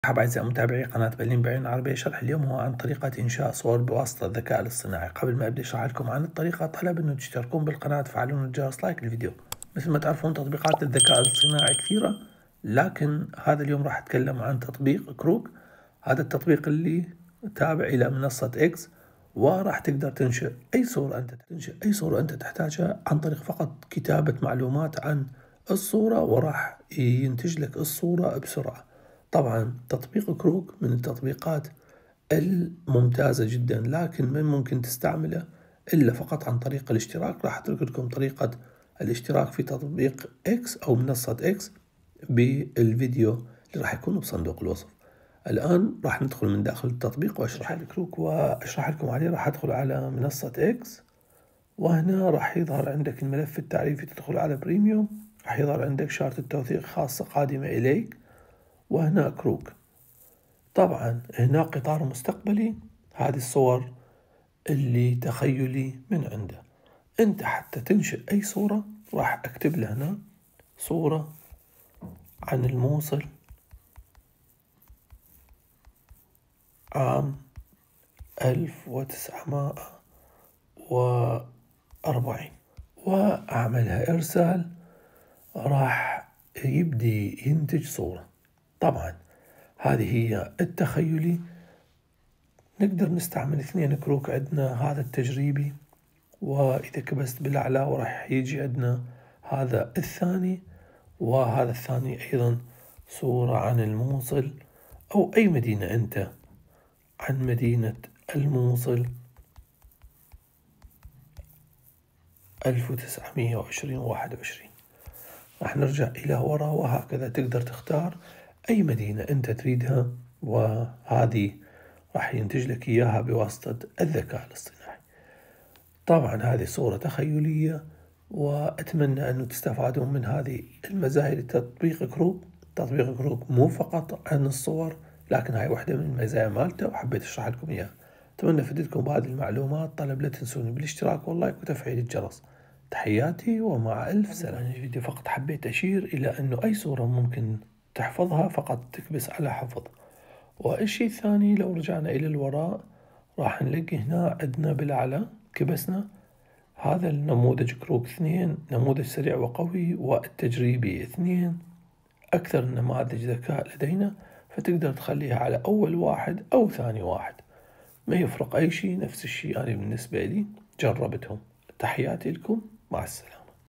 مرحبا أعزائي متابعي قناة بلين بعين العربية. شرح اليوم هو عن طريقة إنشاء صور بواسطة الذكاء الاصطناعي. قبل ما أبدأ أشرح لكم عن الطريقة طلب إنه تشتركون بالقناة وتفعلون الجرس لايك للفيديو. مثل ما تعرفون تطبيقات الذكاء الاصطناعي كثيرة، لكن هذا اليوم راح أتكلم عن تطبيق كروك. هذا التطبيق اللي تابع إلى منصة إكس، وراح تقدر تنشئ أي صورة أنت تحتاجها عن طريق فقط كتابة معلومات عن الصورة، وراح ينتج لك الصورة بسرعة. طبعا تطبيق كروك من التطبيقات الممتازة جدا، لكن ما ممكن تستعمله إلا فقط عن طريق الاشتراك. راح أترك لكم طريقة الاشتراك في تطبيق إكس أو منصة إكس بالفيديو اللي راح يكون بصندوق الوصف. الآن راح ندخل من داخل التطبيق وأشرح الكروك وأشرح لكم عليه. راح أدخل على منصة إكس، وهنا راح يظهر عندك الملف التعريفي. تدخل على بريميوم، راح يظهر عندك شارة التوثيق خاصة قادمة إليك، وهنا كروك. طبعا هنا قطار مستقبلي، هذه الصور اللي تخيلي من عنده. انت حتى تنشئ اي صورة راح اكتب له هنا صورة عن الموصل عام 1940 واعملها ارسال. راح يبدي ينتج صورة. طبعا هذه هي التخيلي. نقدر نستعمل اثنين كروك. عندنا هذا التجريبي، وإذا كبست بالأعلى وراح يجي عندنا هذا الثاني، وهذا الثاني أيضا صورة عن الموصل أو أي مدينة أنت، عن مدينة الموصل 1920-21. راح نرجع إلى وراء، وهكذا تقدر تختار أي مدينة أنت تريدها، وهذه راح ينتج لك إياها بواسطة الذكاء الاصطناعي. طبعا هذه صورة تخيلية، وأتمنى أنه تستفادون من هذه المزايا لتطبيق كروك. تطبيق كروك مو فقط عن الصور، لكن هاي واحدة من المزايا مالته وحبيت أشرح لكم إياها. أتمنى فدتكم بهذه المعلومات. طلب لا تنسوني بالاشتراك واللايك وتفعيل الجرس. تحياتي ومع ألف سلامة. الفيديو فقط حبيت أشير إلى أنه أي صورة ممكن تحفظها، فقط تكبس على حفظ. والشيء الثاني، لو رجعنا إلى الوراء راح نلاقي هنا عندنا بالأعلى كبسنا هذا النموذج كروك 2، نموذج سريع وقوي، والتجريبي 2، أكثر النماذج ذكاء لدينا. فتقدر تخليها على أول واحد أو ثاني واحد، ما يفرق أي شيء. نفس الشيء أنا بالنسبة لي جربتهم. تحياتي لكم، مع السلامة.